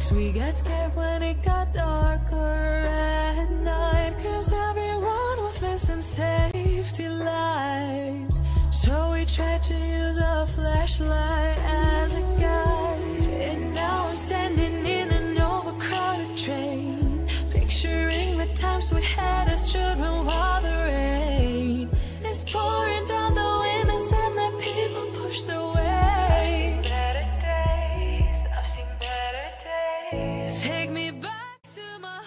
'Cause we get scared when it got darker at night, 'cause everyone was missing safety lights. So we tried to use a flashlight as a guide. And now I'm standing in an overcrowded train, picturing the times we had as children while the rain is pouring down the windows and the people push their way. I've seen better days. Take me back to my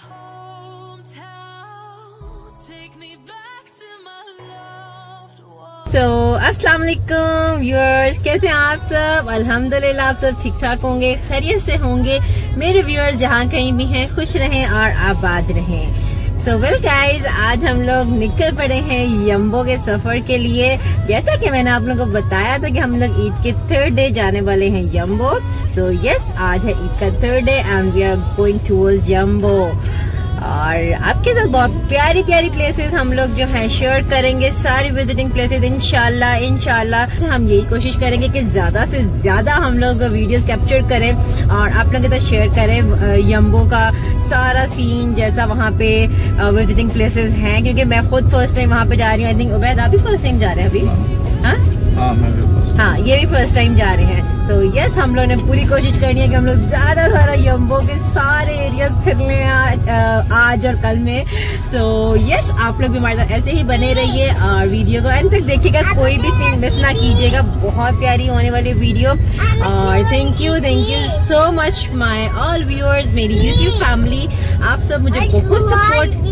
hometown. Take me back to my loved one. So अस्सलाम वालेकुम viewers, कैसे हैं आप सब? अल्हम्दुलिल्लाह आप सब ठीक ठाक होंगे, खैरियत से होंगे। मेरे व्यूअर्स जहाँ कहीं भी हैं खुश रहें और आबाद रहें। सो वेल गाइज, आज हम लोग निकल पड़े हैं यम्बो के सफर के लिए। जैसा कि मैंने आप लोगों को बताया था कि हम लोग ईद के थर्ड डे जाने वाले हैं यम्बो। तो यस, आज है ईद का third day and we are going towards यम्बो। और आपके साथ बहुत प्यारी प्यारी प्लेसेस हम लोग जो है शेयर करेंगे, सारी विजिटिंग प्लेसेस इंशाल्लाह हम यही कोशिश करेंगे कि ज्यादा से ज्यादा हम लोग वीडियोस कैप्चर करें और आप लोगों के साथ शेयर करें यम्बो का सारा सीन, जैसा वहाँ पे विजिटिंग प्लेसेस हैं। क्योंकि मैं खुद फर्स्ट टाइम वहाँ पे जा रही हूँ। आई थिंक उबैद आप भी फर्स्ट टाइम जा रहे हैं अभी? हाँ, ये भी फर्स्ट टाइम जा रहे हैं। तो यस, हम लोग ने पूरी कोशिश करनी है कि हम लोग ज्यादा सारा यम्बो के सारे एरियाज फिर लें आज और कल में। सो यस, आप लोग भी हमारे साथ ऐसे ही बने रहिए और वीडियो को एंड तक देखिएगा, कोई भी सीन मिस ना कीजिएगा। बहुत प्यारी होने वाली वीडियो। और thank you so much my all viewers, मेरी यूट्यूब फैमिली, आप सब मुझे बहुत सपोर्ट।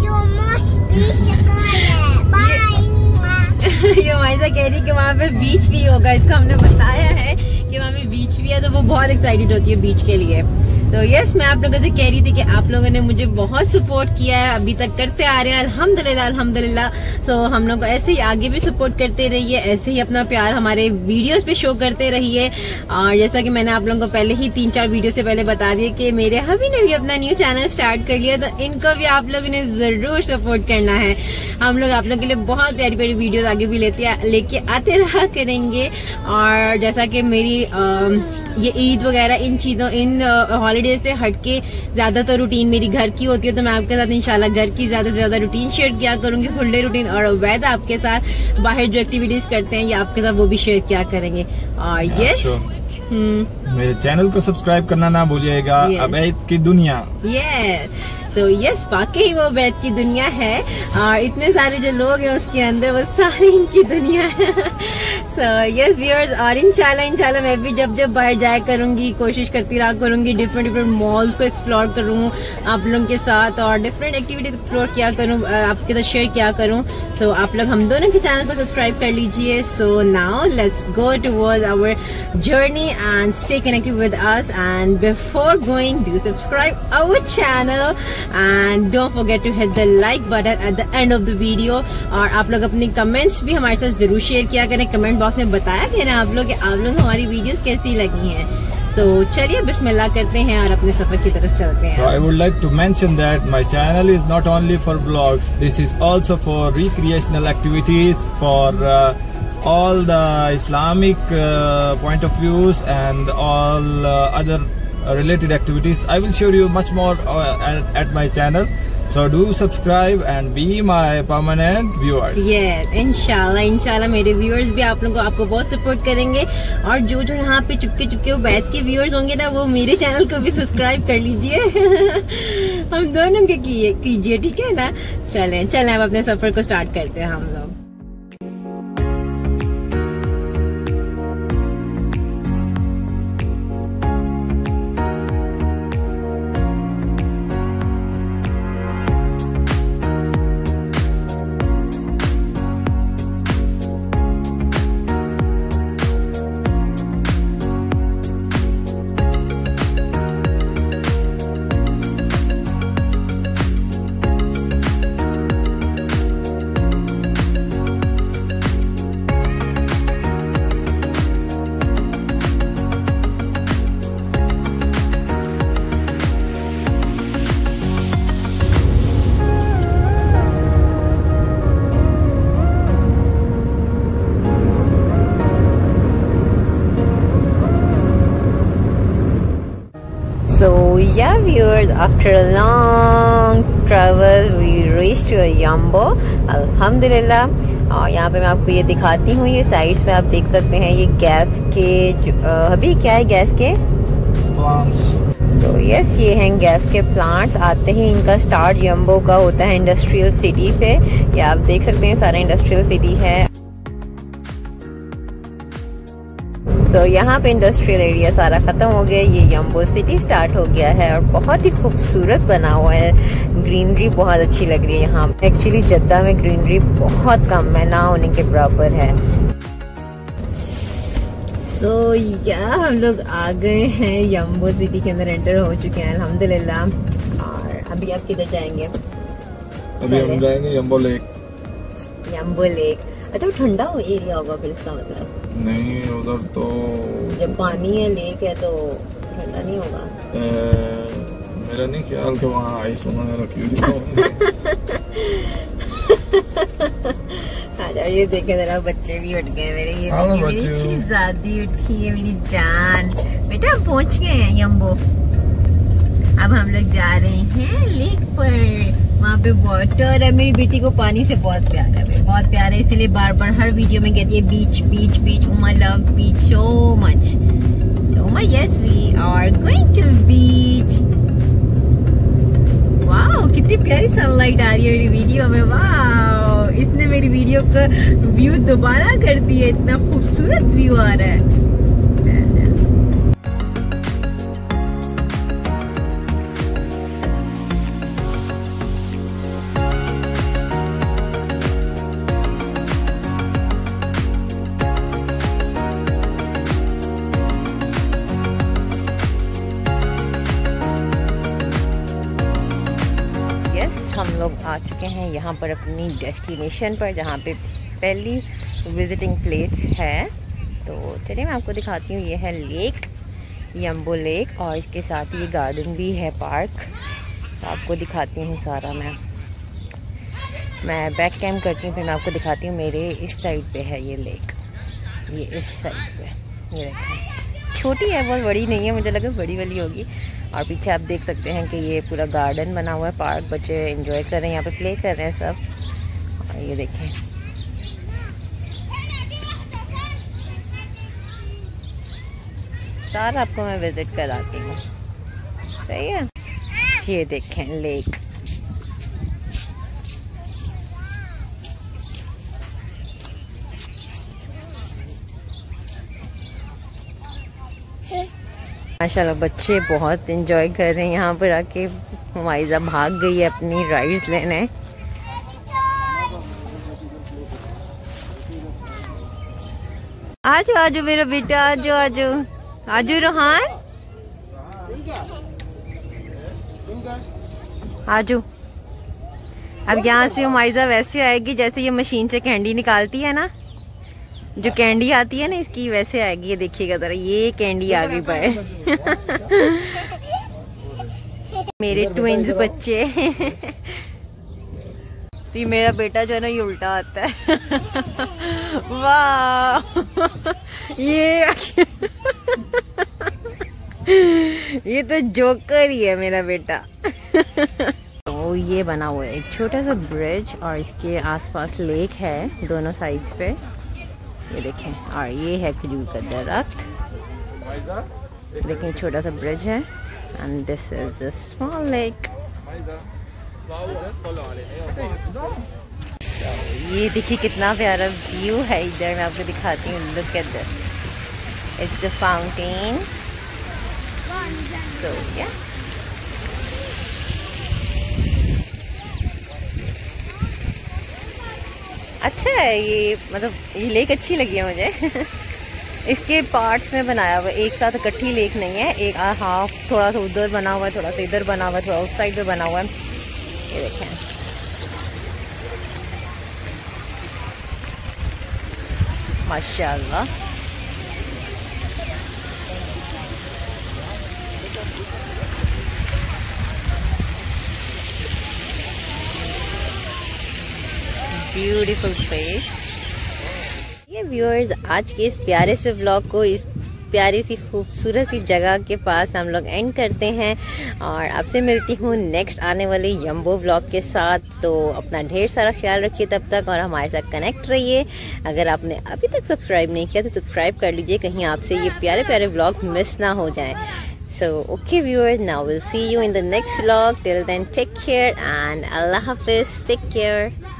ये माइजा कह रही है कि वहाँ पे बीच भी होगा, इसको हमने बताया है कि वहाँ पे बीच भी है, तो वो बहुत एक्साइटेड होती है बीच के लिए। तो यस, मैं आप लोगों से कह रही थी कि आप लोगों ने मुझे बहुत सपोर्ट किया है, अभी तक करते आ रहे हैं अल्हम्दुलिल्लाह। सो हम लोग को ऐसे ही आगे भी सपोर्ट करते रहिए, ऐसे ही अपना प्यार हमारे वीडियोस पे शो करते रहिए। और जैसा कि मैंने आप लोगों को पहले ही 3-4 वीडियो से पहले बता दिया कि मेरे हबी ने भी अपना न्यू चैनल स्टार्ट कर लिया, तो इनको भी आप लोगों ने जरूर सपोर्ट करना है। हम लोग आप लोगों के लिए बहुत प्यारी प्यारी वीडियोस आगे भी लेके आते रहा करेंगे। और जैसा कि मेरी ये ईद वगैरह इन चीजों, इन हॉलीडेज से हटके ज्यादातर रूटीन मेरी घर की होती है, तो मैं आपके साथ इंशाल्लाह घर की ज्यादा से ज्यादा रूटीन शेयर किया करूंगी, फुल डे रूटीन। और वैसे आपके साथ बाहर जो एक्टिविटीज करते हैं ये आपके साथ वो भी शेयर किया करेंगे। और यस, मेरे चैनल को सब्सक्राइब करना ना भूलिएगा। अबैद की दुनिया। तो यस, वाकई वो बैठ की दुनिया है और इतने सारे जो लोग हैं उसके अंदर वो सारी इनकी दुनिया है। सो यस व्यूअर्स, और इंशाल्लाह मैं भी जब बाहर जाया करूंगी कोशिश करती रहा करूंगी, डिफरेंट मॉल्स को एक्सप्लोर करूँ आप लोगों के साथ और डिफरेंट एक्टिविटीज एक्सप्लोर किया करूँ, आपके साथ शेयर किया करूँ। सो आप लोग हम दोनों के चैनल को सब्सक्राइब कर लीजिए। So now let's go towards our journey and stay connected with us. And before going, do subscribe our channel and don't forget to hit the like button at the end of the video। और आप लोग अपने comments भी हमारे साथ जरूर share किया करें, कमेंट बॉक्स में बताया करें आप लोग कि आप लोग हमारी वीडियोस कैसी लगी हैं। तो चलिए बिस्मिल्लाह करते हैं और अपने सफर की तरफ चलते हैं। So I would like to mention that my channel is not only for vlogs, this is also for recreational activities, for all the Islamic point of views and all other related activities. I will show you much more at my channel, so do subscribe and be my permanent viewers. Yes, इंशाल्लाह मेरे viewers भी आप लोगों को आपको बहुत support करेंगे। और जो यहाँ पे चुपके बैठ के व्यूअर्स होंगे ना, वो मेरे चैनल को भी सब्सक्राइब कर लीजिए। हम दोनों के कीजिए, ठीक है ना? चलें अब अपने सफर को स्टार्ट करते हैं हम लोग। So yeah viewers, after a long travel we reached to Yambo अल्हम्दुलिल्लाह। और यहाँ पे मैं आपको ये दिखाती हूँ, ये साइड्स पे आप देख सकते हैं ये गैस के अभी क्या है, गैस के प्लांट्स। तो यस ये हैं गैस के प्लांट्स। आते ही इनका स्टार्ट यम्बो का होता है इंडस्ट्रियल सिटी से। ये आप देख सकते हैं सारा इंडस्ट्रियल सिटी है। तो यहाँ पे इंडस्ट्रियल एरिया सारा खत्म हो गया, ये यम्बो सिटी स्टार्ट हो गया है और बहुत ही खूबसूरत बना हुआ है। ग्रीनरी बहुत अच्छी लग रही है यहाँ। एक्चुअली जद्दा में ग्रीनरी बहुत कम है, ना होने के बराबर है। तो हम लोग आ गए हैं यम्बो सिटी के अंदर, एंटर हो चुके हैं अल्हम्दुलिल्लाह। और अभी आप किधर जाएंगे? अभी हम जाएंगे यम्बो लेक। यम्बो लेक, अच्छा ठंडा एरिया होगा फिर इसका मतलब? नहीं, उधर तो जब पानी है लेक है तो ठंडा नहीं होगा। मेरा नहीं ख्याल कि वहाँ आइस उन्होंने रखी हुई। अच्छा ये देखे जरा, बच्चे भी उठ गए मेरे। ये देखिए मेरी शहजादी उठी है, मेरी जान। बेटा हम पहुँच गए हैं यम्बो। अब हम लोग जा रहे हैं लेक पर। वहाँ पे वाटर है, मेरी बेटी को पानी से बहुत प्यार है, बहुत प्यार है, इसीलिए बार बार हर वीडियो में कहती है beach beach beach. Uma love beach so much. तो Uma yes we are going to beach. Wow कितनी प्यारी सनलाइट आ रही है मेरी वीडियो में। वाओ इसने मेरी वीडियो का व्यू दोबारा कर दिया, इतना खूबसूरत व्यू आ रहा है। हम लोग आ चुके हैं यहाँ पर अपनी डेस्टिनेशन पर, जहाँ पे पहली विजिटिंग प्लेस है। तो चलिए मैं आपको दिखाती हूँ। ये है लेक, यम्बो लेक, और इसके साथ ये गार्डन भी है, पार्क। तो आपको दिखाती हूँ सारा। मैं बैक कैम करती हूँ, फिर मैं आपको दिखाती हूँ। मेरे इस साइड पे है ये लेक, ये इस साइड पे। ये देखें छोटी है, बहुत बड़ी नहीं है, मुझे लगा बड़ी वाली होगी। और पीछे आप देख सकते हैं कि ये पूरा गार्डन बना हुआ है, पार्क। बच्चे एंजॉय कर रहे हैं, यहाँ पे प्ले कर रहे हैं सब। और ये देखें सारा आपको मैं विजिट कराती हूँ, सही है। ये देखें लेक। माशाल्लाह बच्चे बहुत एंजॉय कर रहे हैं यहाँ पर आके। माइजा भाग गई है अपनी राइड्स लेने। आजो आजो मेरा बेटा, आजो आजो आजो रोहान, आजो। अब यहाँ से माइजा वैसे आएगी जैसे ये मशीन से कैंडी निकालती है ना, जो कैंडी आती है ना इसकी, वैसे आएगी। ये देखिएगा जरा, ये कैंडी आ गई पाए। मेरे ट्विंस बच्चे। तो ये मेरा बेटा जो है ना ये उल्टा आता है। वाह ये तो जोकर ही है मेरा बेटा। तो ये बना हुआ है एक छोटा सा ब्रिज, और इसके आसपास लेक है दोनों साइड्स पे। ये देखें, और ये है खजूर का दरख्त। देखें छोटा सा ब्रिज है, and this is the small lake. ये देखिए कितना प्यारा व्यू है इधर, मैं आपको दिखाती हूँ। Look at this, it's the fountain. So yeah अच्छा है ये, मतलब ये लेक अच्छी लगी है मुझे। इसके पार्ट्स में बनाया हुआ, एक साथ इकट्ठी लेक नहीं है। एक हाफ थोड़ा सा उधर बना हुआ है, थोड़ा सा इधर बना हुआ है, थोड़ा उस साइड पे बना हुआ है। ये देखें माशाल्लाह। Beautiful place. ये व्यूअर्स आज के इस प्यारे से व्लॉग को इस प्यारी सी खूबसूरत सी जगह के पास हम लोग एंड करते हैं और आपसे मिलती हूँ नेक्स्ट आने वाले यम्बो व्लॉग के साथ। तो अपना ढेर सारा ख्याल रखिए तब तक और हमारे साथ कनेक्ट रहिए। अगर आपने अभी तक सब्सक्राइब नहीं किया तो सब्सक्राइब कर लीजिए, कहीं आपसे ये प्यारे प्यारे व्लॉग मिस ना हो जाएं। So, okay viewers, now we'll see you in the next vlog. Till then, take care and Allah Hafiz. Take care.